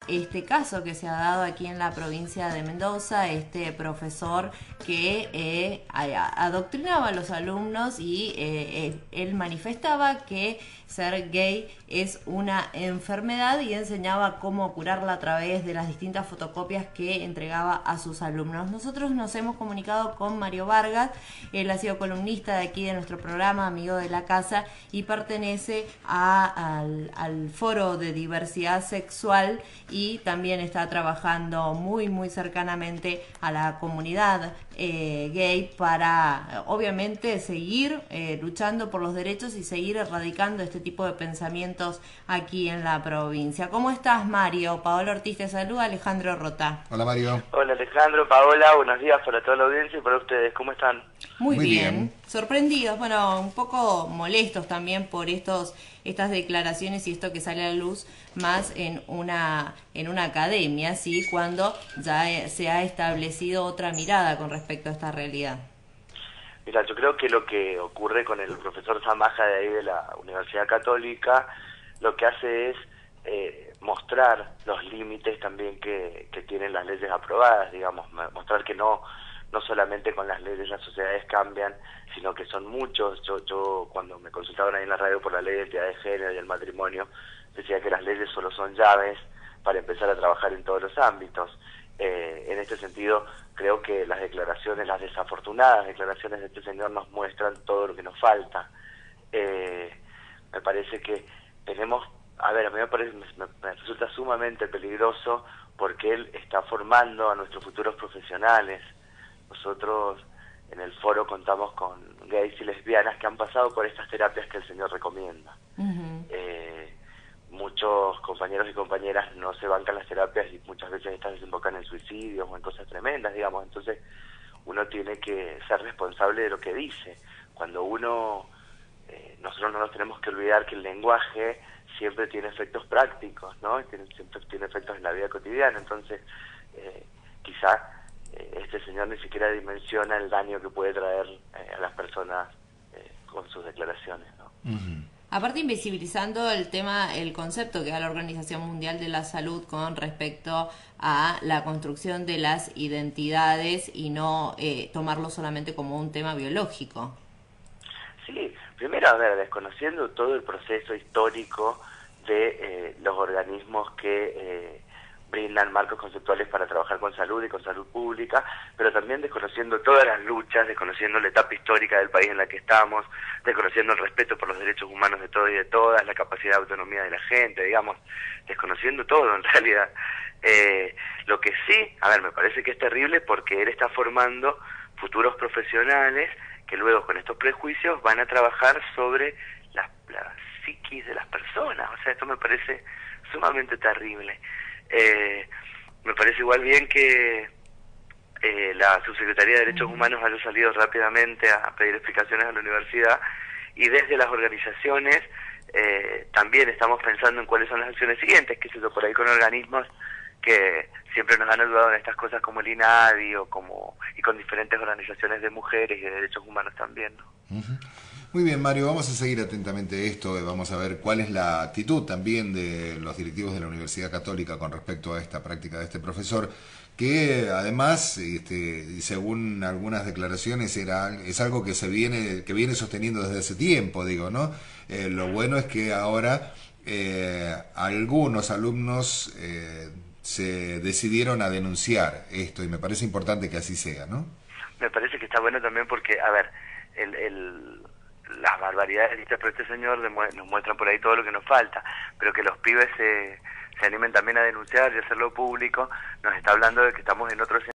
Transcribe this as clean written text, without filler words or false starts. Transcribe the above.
este caso que se ha dado aquí en la provincia de Mendoza, este profesor que adoctrinaba a los alumnos y él manifestaba que ser gay es una enfermedad y enseñaba cómo curarla a través de las distintas fotocopias que entregaba a sus alumnos. Nosotros nos hemos comunicado con Mario Vargas, él ha sido columnista de aquí de nuestro programa, amigo de la casa, y pertenece al Foro de Diversidad Sexual y también está trabajando muy cercanamente a la comunidad gay para obviamente seguir luchando por los derechos y seguir erradicando este tipo de pensamientos aquí en la provincia. ¿Cómo estás, Mario? Paola Ortiz te saluda, Alejandro Rota. Hola, Mario. Hola, Alejandro, Paola, buenos días para toda la audiencia y para ustedes. ¿Cómo están? Muy bien. Sorprendidos, bueno, un poco molestos también por estas declaraciones y esto que sale a la luz más en una academia, ¿sí? Cuando ya se ha establecido otra mirada con respecto a esta realidad. Mira, yo creo que lo que ocurre con el profesor Zamaja de ahí de la Universidad Católica, lo que hace es mostrar los límites también que tienen las leyes aprobadas, digamos, mostrar que no solamente con las leyes las sociedades cambian, sino que son muchos. Yo cuando me consultaban ahí en la radio por la ley de identidad de género y el matrimonio, decía que las leyes solo son llaves para empezar a trabajar en todos los ámbitos. En este sentido, creo que las desafortunadas declaraciones de este señor nos muestran todo lo que nos falta. Me parece que tenemos, a mí me resulta sumamente peligroso porque él está formando a nuestros futuros profesionales. Nosotros en el foro contamos con gays y lesbianas que han pasado por estas terapias que el señor recomienda. Muchos compañeros y compañeras no se bancan las terapias y muchas veces estas desembocan en suicidios o en cosas tremendas, digamos. Entonces uno tiene que ser responsable de lo que dice. Cuando nosotros no nos tenemos que olvidar que el lenguaje siempre tiene efectos prácticos, ¿no? Siempre tiene efectos en la vida cotidiana. Entonces quizá este señor ni siquiera dimensiona el daño que puede traer a las personas con sus declaraciones, ¿no? Aparte, invisibilizando el concepto que da la Organización Mundial de la Salud con respecto a la construcción de las identidades y no tomarlo solamente como un tema biológico. Sí, primero, desconociendo todo el proceso histórico de los organismos que brindan marcos conceptuales para trabajar con salud y con salud pública, pero también desconociendo todas las luchas, desconociendo la etapa histórica del país en la que estamos, desconociendo el respeto por los derechos humanos de todos y de todas, la capacidad de autonomía de la gente, digamos, desconociendo todo en realidad. Lo que sí, me parece que es terrible porque él está formando futuros profesionales que luego con estos prejuicios van a trabajar sobre la psiquis de las personas. O sea, esto me parece sumamente terrible. Me parece igual bien que la Subsecretaría de Derechos Humanos haya salido rápidamente a pedir explicaciones a la universidad, y desde las organizaciones también estamos pensando en cuáles son las acciones siguientes, que por ahí con organismos que siempre nos han ayudado en estas cosas como el INADI y con diferentes organizaciones de mujeres y de derechos humanos también, ¿no? Muy bien, Mario, vamos a seguir atentamente esto, vamos a ver cuál es la actitud también de los directivos de la Universidad Católica con respecto a esta práctica de este profesor, que además, según algunas declaraciones, es algo que viene sosteniendo desde hace tiempo, ¿no? Lo bueno es que ahora algunos alumnos se decidieron a denunciar esto, y me parece importante que así sea, ¿no? Me parece que está bueno también porque, las barbaridades dichas por este señor nos muestran por ahí todo lo que nos falta, pero que los pibes se animen también a denunciar y hacerlo público, nos está hablando de que estamos en otro escenario.